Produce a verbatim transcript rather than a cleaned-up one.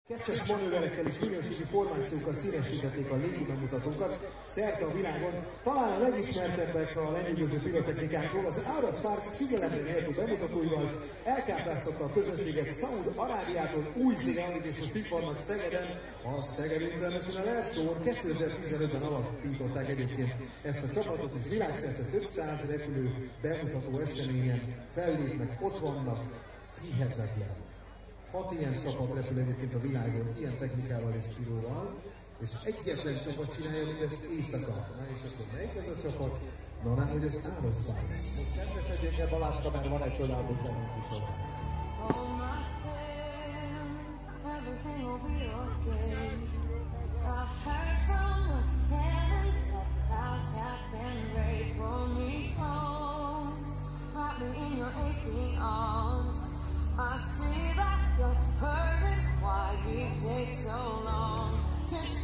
Kecses manőverekkel és minőségi formációkkal színesítették a légi bemutatókat szerte a világon. Talán a legismertebbek a lenyűgöző pirotechnikákról, az Aura Sparks figyelemre méltó bemutatóival elkápráztatta a közönséget Szaúd Arábiától Új-Zélandig, és most itt vannak Szegeden. A Szeged International Air Show kétezer-tizenötben alapították egyébként ezt a csapatot, és világszerte több száz repülő bemutató eseményen fellépnek, ott vannak, hihetetlen. Hat ilyen csapat repül egyébként a világon, ilyen technikával és piróval, és egyetlen csapat csinálja mindezt éjszaka. Na és akkor melyik ez a csapat? Na nem, hogy az Aura Sparks. Csendesedjék el, Balázska, mert van egy csodálatos zenünk is hozzá. I see that you're hurting, why you take so long to